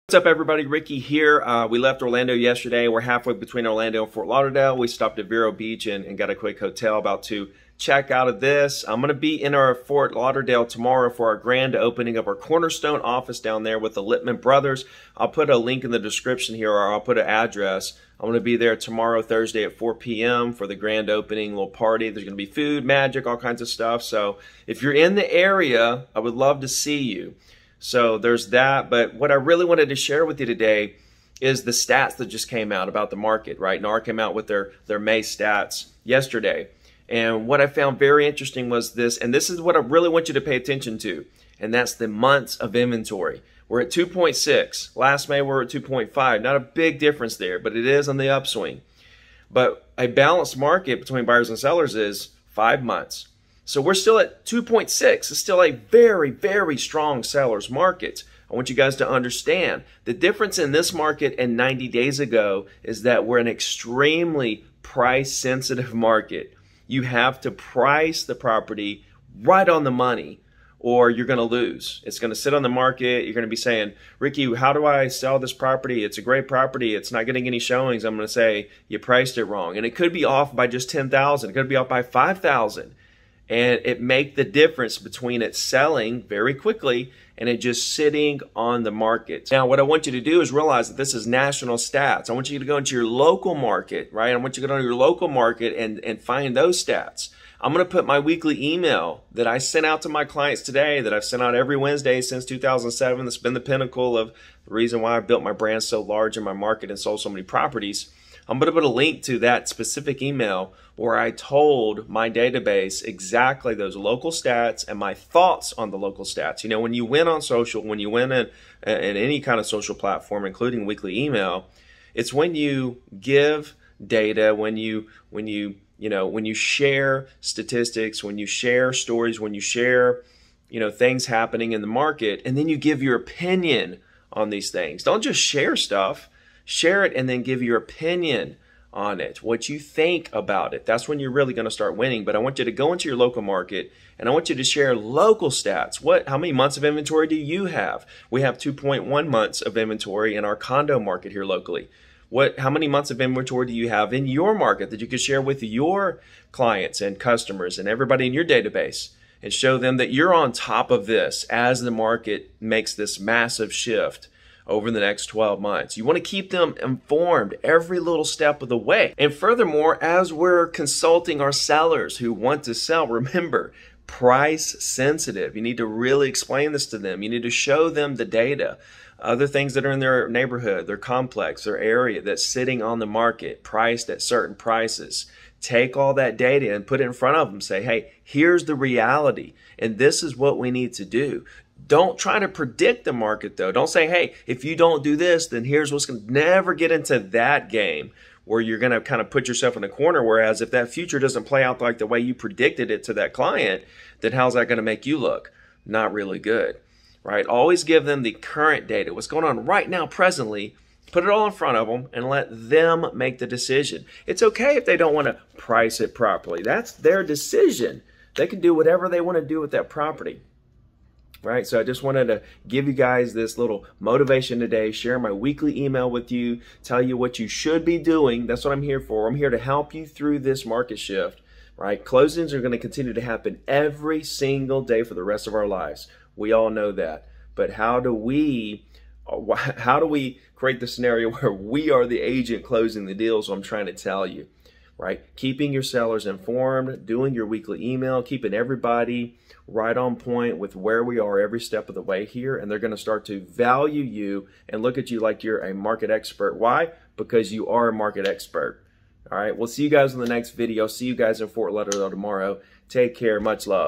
What's up, everybody? Ricky here. We left Orlando yesterday. We're halfway between Orlando and Fort Lauderdale. We stopped at Vero Beach and got a quick hotel. About to check out of this. I'm going to be in our Fort Lauderdale tomorrow for our grand opening of our Cornerstone office down there with the Littman brothers. I'll put a link in the description here, or I'll put an address. I'm going to be there tomorrow, Thursday at 4 p.m. for the grand opening little party. There's going to be food, magic, all kinds of stuff. So if you're in the area, I would love to see you. So there's that, but what I really wanted to share with you today is the stats that just came out about the market, right? NAR came out with their May stats yesterday. And what I found very interesting was this, and this is what I really want you to pay attention to, and that's the months of inventory. We're at 2.6. Last May we were at 2.5. Not a big difference there, but it is on the upswing. But a balanced market between buyers and sellers is 5 months. So we're still at 2.6. It's still a very, very strong seller's market. I want you guys to understand the difference in this market and 90 days ago is that we're an extremely price-sensitive market. You have to price the property right on the money or you're going to lose. It's going to sit on the market. You're going to be saying, Ricky, how do I sell this property? It's a great property. It's not getting any showings. I'm going to say, you priced it wrong. And it could be off by just 10,000. It could be off by 5,000. And it make the difference between it selling very quickly and it just sitting on the market. Now, what I want you to do is realize that this is national stats. I want you to go into your local market, right? I want you to go to your local market and find those stats. I'm going to put my weekly email that I sent out to my clients today, that I've sent out every Wednesday since 2007. That's been the pinnacle of the reason why I built my brand so large in my market and sold so many properties. I'm going to put a link to that specific email where I told my database exactly those local stats and my thoughts on the local stats. You know, when you win on social, when you win in any kind of social platform, including weekly email, it's when you give data, when you share statistics, when you share stories, when you share, things happening in the market, and then you give your opinion on these things. Don't just share stuff. Share it and then give your opinion on it, what you think about it. That's when you're really going to start winning. But I want you to go into your local market and I want you to share local stats. How many months of inventory do you have? We have 2.1 months of inventory in our condo market here locally. How many months of inventory do you have in your market that you could share with your clients and customers and everybody in your database and show them that you're on top of this as the market makes this massive shift over the next 12 months. You want to keep them informed every little step of the way. And furthermore, as we're consulting our sellers who want to sell, remember, price sensitive. You need to really explain this to them. You need to show them the data, other things that are in their neighborhood, their complex, their area that's sitting on the market, priced at certain prices. Take all that data and put it in front of them. Say, hey, here's the reality, and this is what we need to do. Don't try to predict the market, though. Don't say, hey, if you don't do this, then here's what's going to. Never get into that game where you're going to kind of put yourself in a corner. Whereas if that future doesn't play out like the way you predicted it to that client, then how's that going to make you look? Not really good, right? Always give them the current data, what's going on right now, presently. Put it all in front of them and let them make the decision. It's okay if they don't want to price it properly. That's their decision. They can do whatever they want to do with that property. Right, so I just wanted to give you guys this little motivation today, share my weekly email with you, tell you what you should be doing. That's what I'm here for. I'm here to help you through this market shift, right? Closings are going to continue to happen every single day for the rest of our lives. We all know that. But how do we create the scenario where we are the agent closing the deal? So I'm trying to tell you, right? Keeping your sellers informed, doing your weekly email, keeping everybody right on point with where we are every step of the way here, and they're going to start to value you and look at you like you're a market expert. Why? Because you are a market expert. All right, we'll see you guys in the next video. See you guys in Fort Lauderdale tomorrow. Take care. Much love.